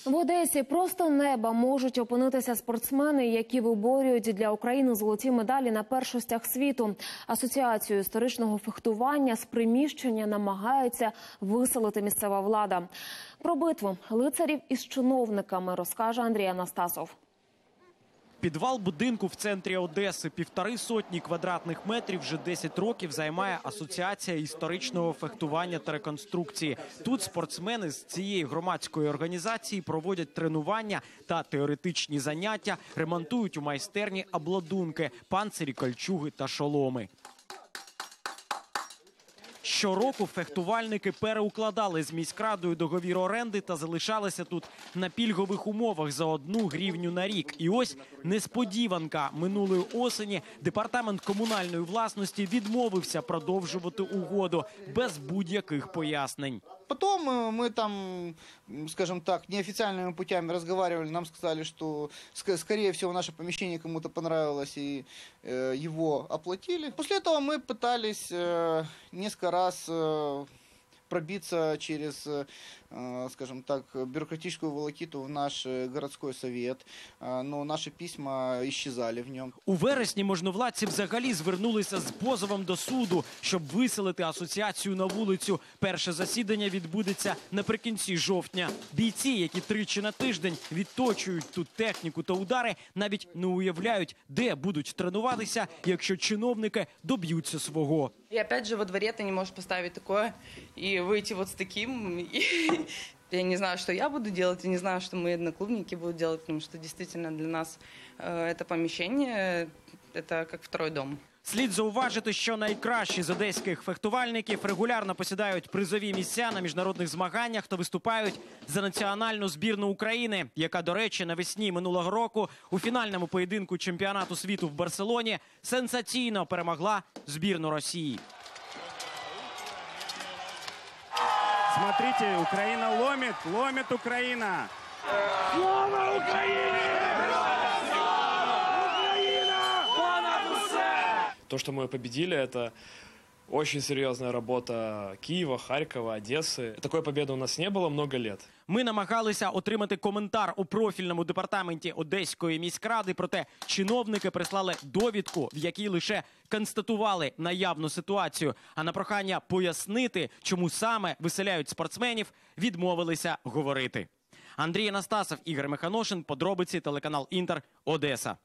В Одесі просто неба можуть опинитися спортсмени, які виборюють для України золоті медалі на першостях світу. Асоціацію історичного фехтування з приміщення намагається виселити місцева влада. Про битву лицарів із чиновниками розкаже Андрій Анастасов. Підвал будинку в центрі Одеси, 1,5 квадратних метрів, вже 10 років займає Асоціація історичного фехтування та реконструкції. Тут спортсмени з цієї громадської організації проводять тренування та теоретичні заняття, ремонтують у майстерні обладунки, панцирі, кольчуги та шоломи. Щороку фехтувальники переукладали з міськрадою договір оренди та залишалися тут на пільгових умовах за 1 гривню на рік. І ось несподіванка. Минулої осені департамент комунальної власності відмовився продовжувати угоду без будь-яких пояснень. Потом мы там, скажем так, неофициальными путями разговаривали, нам сказали, что, скорее всего, наше помещение кому-то понравилось и его оплатили. После этого мы пытались несколько раз пробиться через, скажем так, бюрократическую волокиту в наш городской совет, но наши письма исчезали в нем. У вересні можновладці взагалі звернулися з позовом до суду, щоб виселити асоціацію на вулицю. Перше засідання відбудеться наприкінці жовтня. Бійці, які 3 на тиждень відточують тут техніку та удари, навіть не уявляють, де будуть тренуватися, якщо чиновники доб'ються свого. И опять же во дворе ты не можешь поставить такое и выйти вот с таким. Я не знаю, что я буду делать, я не знаю, что мои одноклубники будут делать, потому что действительно для нас это помещение, это как второй дом. Слід зауважити, що найкращі з одеських фехтувальників регулярно посідають призові місця на міжнародних змаганнях та виступають за національну збірну України, яка, до речі, навесні минулого року у фінальному поєдинку чемпіонату світу в Барселоні сенсаційно перемогла збірну Росії. Смотрите, Украина ломит Украина. Слава Украине! То, что мы победили, это очень серьезная работа Киева, Харькова, Одессы. Такой победы у нас не было много лет. Ми намагалися отримати коментар у профільному департаменті Одеської міськради, проте чиновники прислали довідку, в якій лише констатували наявну ситуацію, а на прохання пояснити, чому саме виселяють спортсменів, відмовилися говорити. Андрій Анастасов, Ігор Механошин, подробиці, телеканал Інтер, Одеса.